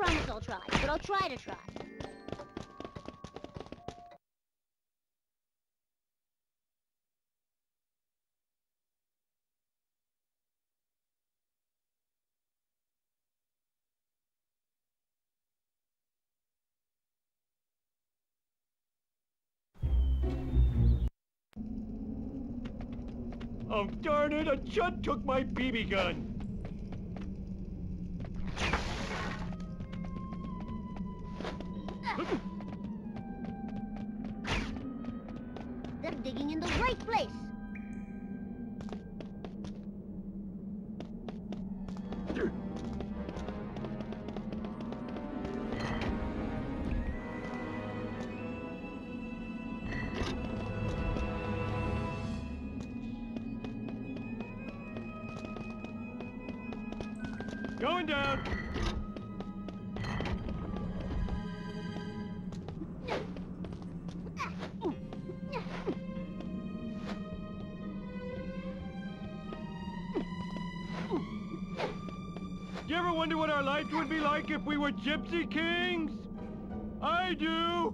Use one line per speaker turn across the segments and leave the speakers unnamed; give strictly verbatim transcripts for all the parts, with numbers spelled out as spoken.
promise I'll try, but I'll try to try.
Oh, darn it! A chud took my B B gun!
They're digging in the right place.
Going down! Do you ever wonder what our lives would be like if we were Gypsy Kings? I do!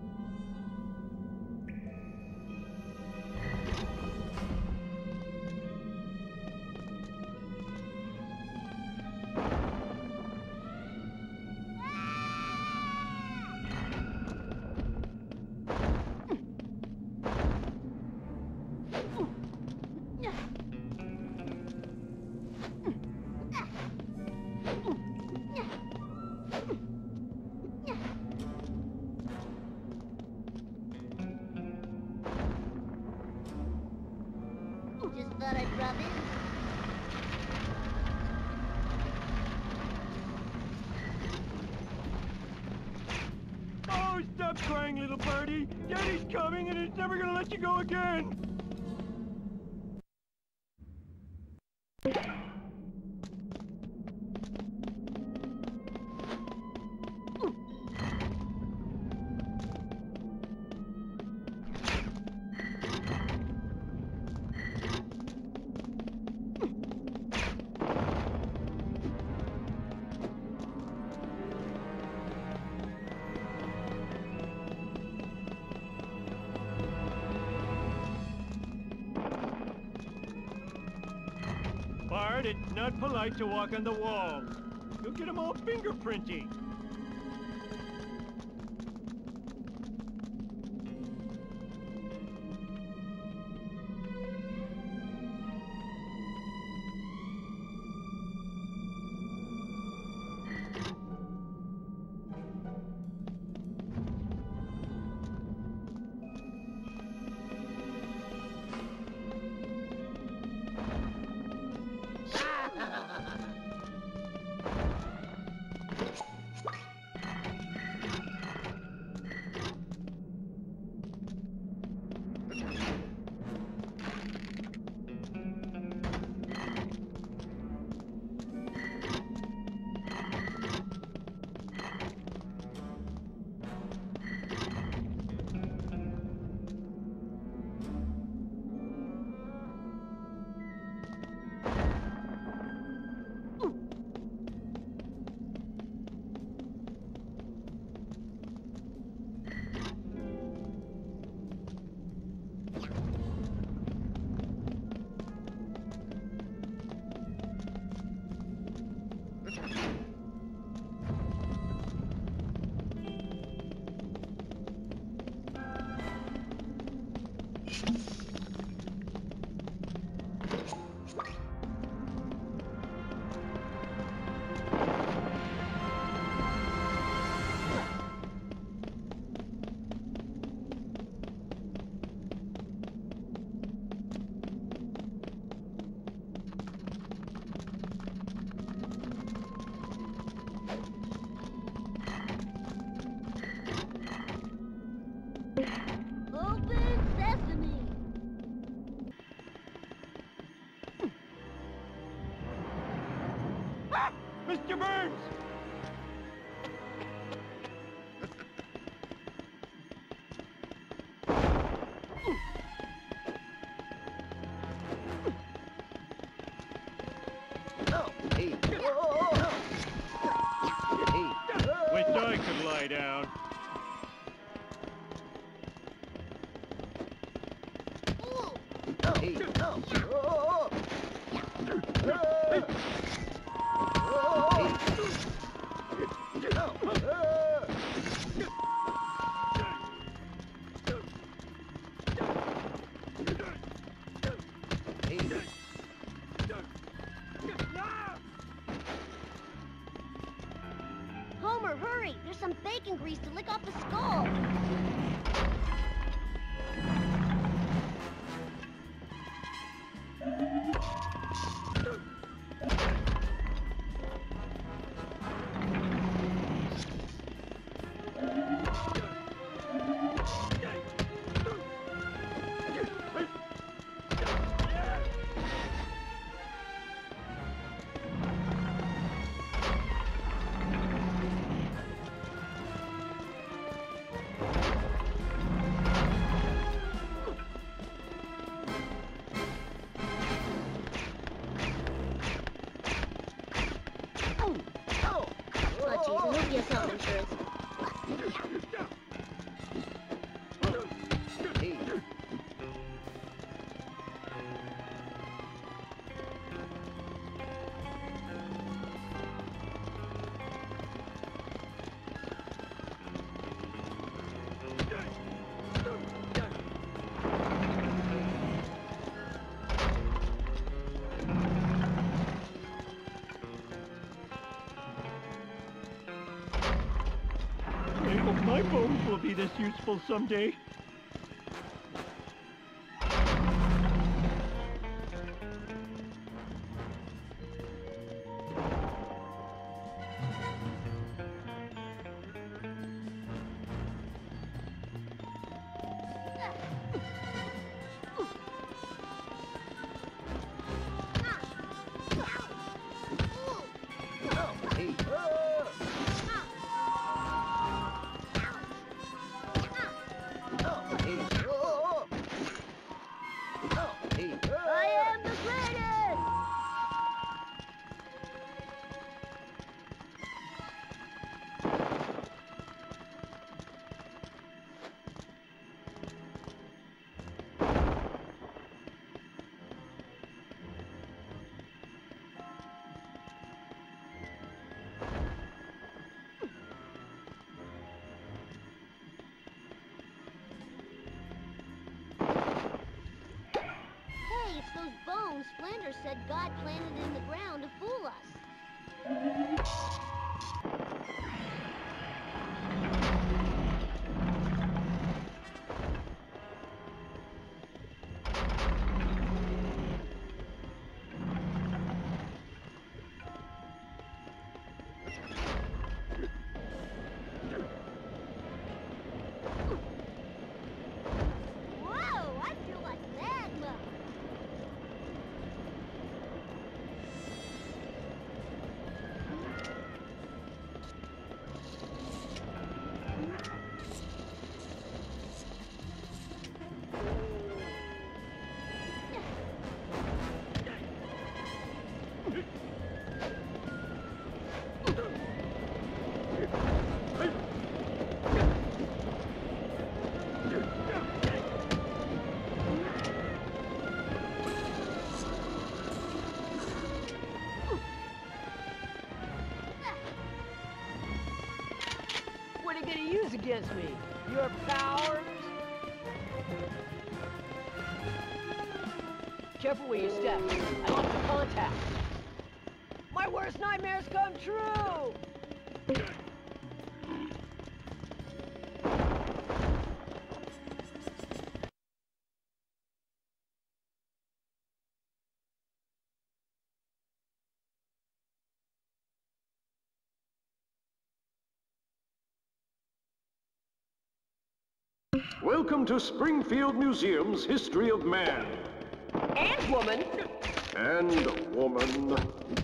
Just thought I'd rub in.
Oh, stop crying, little birdie! Daddy's coming and he's never gonna let you go again! Bart, it's not polite to walk on the walls. You'll get them all fingerprinty.
Open sesame.
Ah! Mister Burns!
Oh, hey. Whoa. Hey.
Homer, hurry! There's some bacon grease to lick off the skull. He'll get health insurance.
My bones will be this useful someday. It's those bones Flanders said God planted in the ground to fool us. Whoa, I feel like magma.
What are you gonna use against me? Your powers? Careful where you step. I want the contact. My worst nightmares come true!
Welcome to Springfield Museum's History of Man.
And woman.
And woman.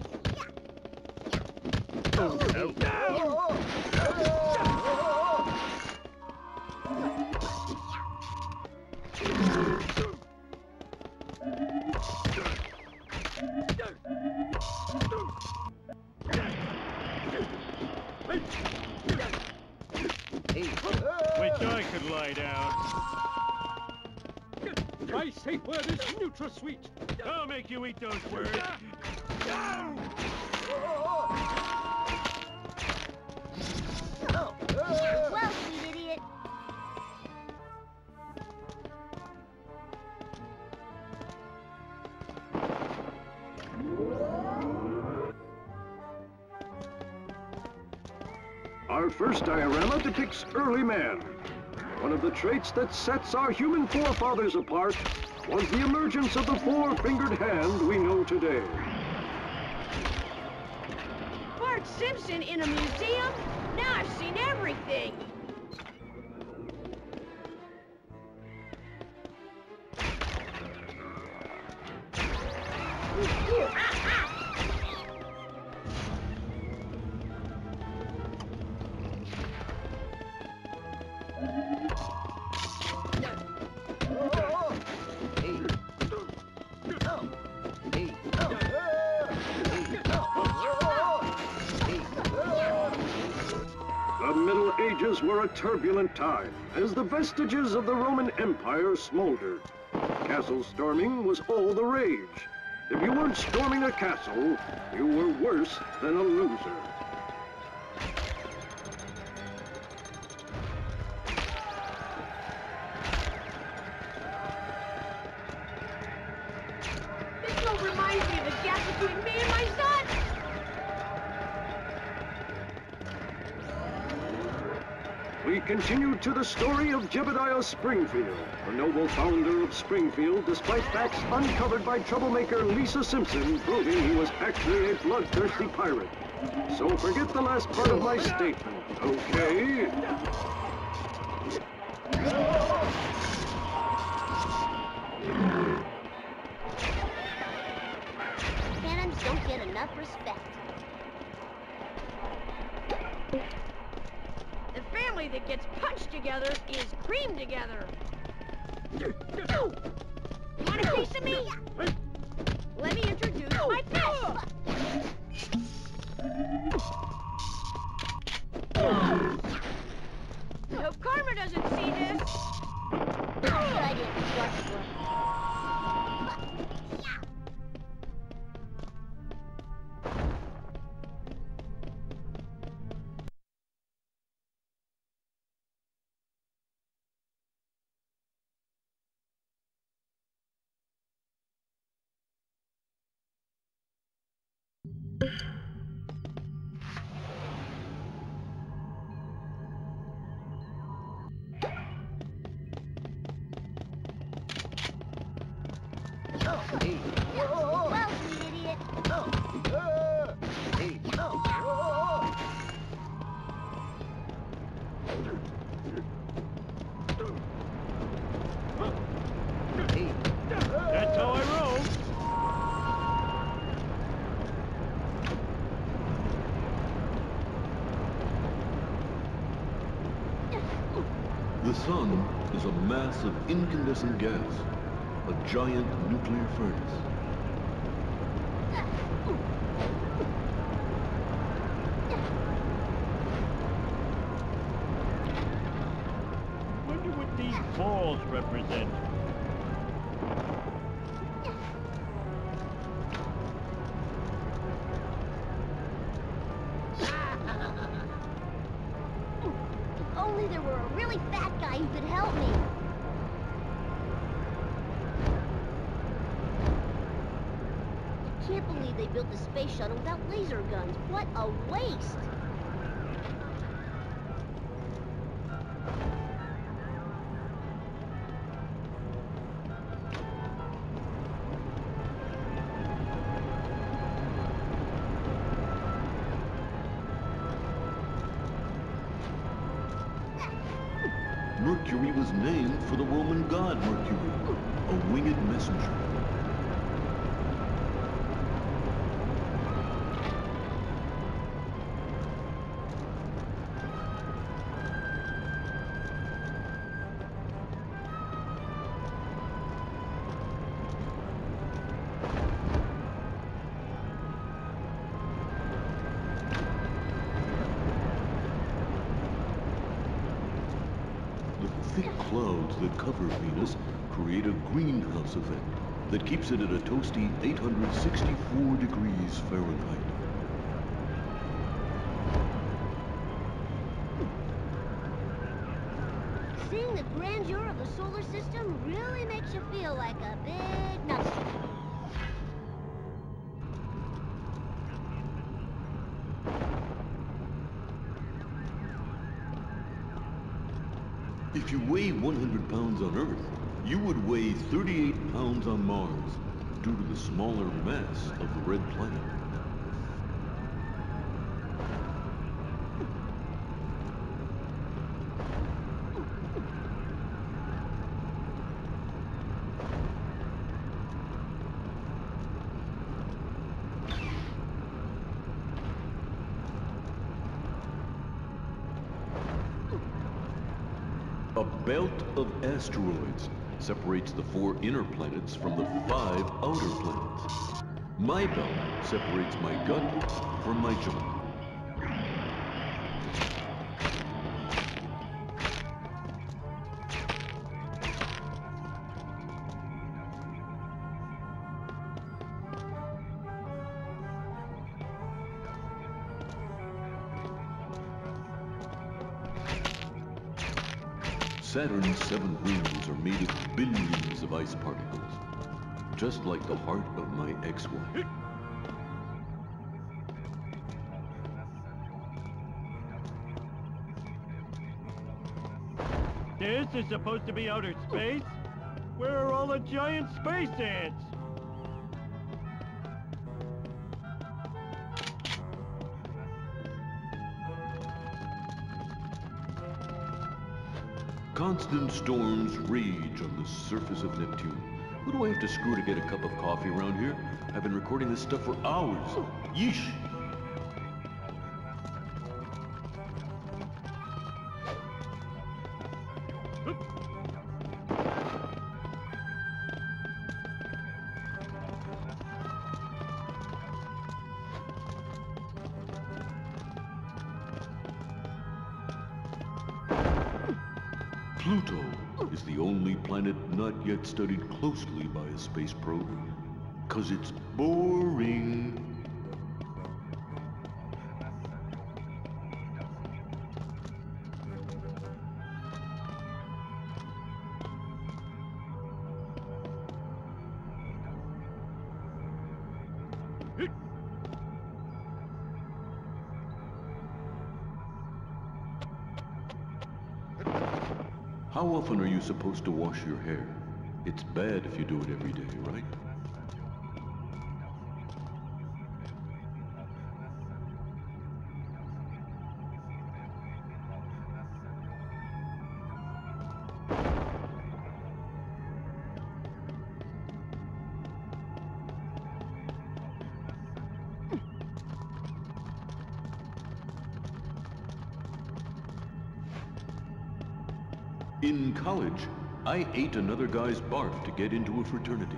Wish I could lie down. My safe word is NutraSweet. I'll make you eat those words.
Our first diorama depicts early man. One of the traits that sets our human forefathers apart was the emergence of the four-fingered hand we know today.
Bart Simpson in a museum? Now I've seen everything!
The Middle Ages were a turbulent time as the vestiges of the Roman Empire smoldered. Castle storming was all the rage. If you weren't storming a castle, you were worse than a loser.
This all reminds me of the gap between me and my son!
We continue to the story of Jebediah Springfield, the noble founder of Springfield, despite facts uncovered by troublemaker Lisa Simpson proving he was actually a bloodthirsty pirate. So forget the last part of my statement, okay?
Cannons don't get enough respect.
The family that gets punched together is creamed together. Want a piece of me? Let me introduce my pet. Hope Karma doesn't see this.
I didn't work for it. Well, sweet idiot.
That's how I roll.
The sun is a mass of incandescent gas, a giant nuclear furnace.
Wonder what these balls represent.
If only there were a really fat guy who could help me. I can't believe they built the space shuttle without laser guns. What a waste!
Mercury was named for the Roman god Mercury, a winged messenger. The thick clouds that cover Venus create a greenhouse effect that keeps it at a toasty eight hundred sixty-four degrees Fahrenheit.
Seeing the grandeur of the solar system really makes you feel like a big nutsack.
If you weigh one hundred pounds on Earth, you would weigh thirty-eight pounds on Mars, due to the smaller mass of the red planet. A belt of asteroids separates the four inner planets from the five outer planets. My belt separates my gut from my junk. Saturn's seven rings are made of billions of ice particles, just like the heart of my ex-wife.
This is supposed to be outer space? Where are all the giant space ants?
Constant storms rage on the surface of Neptune. Who do I have to screw to get a cup of coffee around here? I've been recording this stuff for hours. Yeesh! Pluto is the only planet not yet studied closely by a space probe, 'cause it's boring. How often are you supposed to wash your hair? It's bad if you do it every day, right? In college, I ate another guy's barf to get into a fraternity.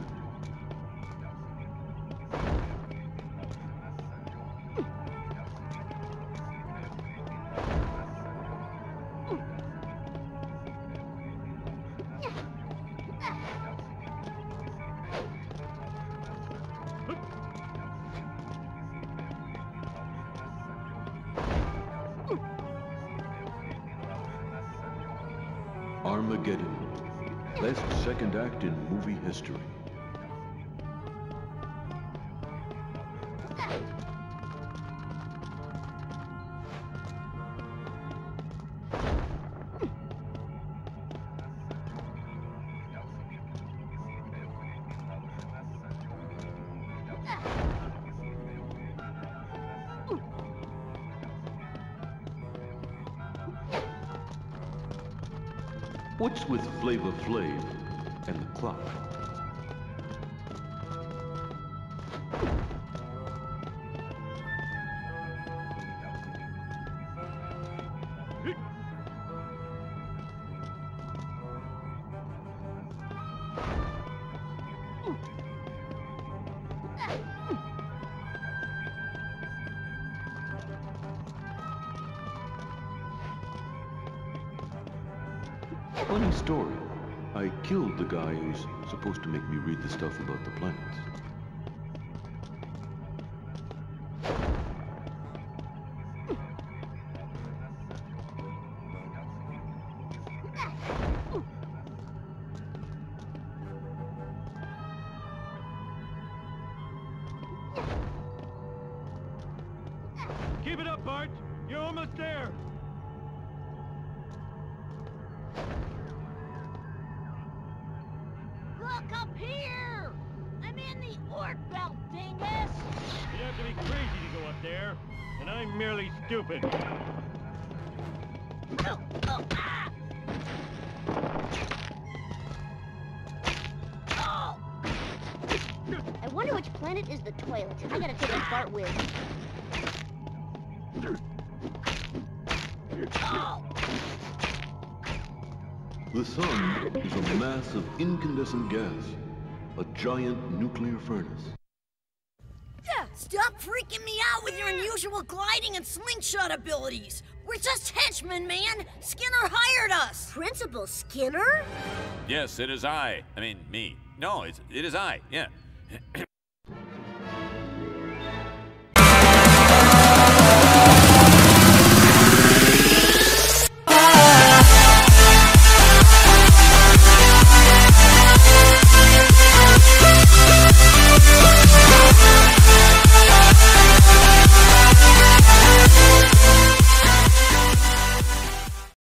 Armageddon. Best second act in movie history. What's with Flava Flav and the clock? Funny story. I killed the guy who's supposed to make me read the stuff about the planets.
Keep it up, Bart! You're almost there! there, and I'm merely stupid.
Oh, oh, ah! Oh! I wonder which planet is the toilet. I gotta take a fart with. Oh!
The sun is a mass of incandescent gas, a giant nuclear furnace.
Stop freaking me out with your unusual gliding and slingshot abilities! We're just henchmen, man! Skinner hired us!
Principal Skinner?
Yes, it is I. I mean, me. No, it's, it is I, yeah.